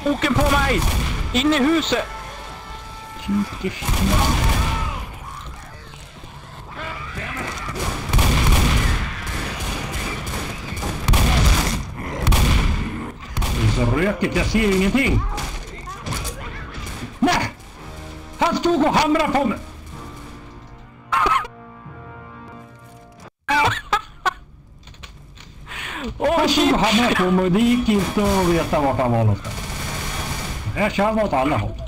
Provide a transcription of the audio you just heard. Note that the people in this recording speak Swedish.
Åken på mig! In i huset! Det är så rökigt, jag ser ju ingenting. Nej! Han stod och hamrade på mig! Han stod och hamrade på mig och det gick inte att veta vart han var någonstans. Jag kör åt alla håll.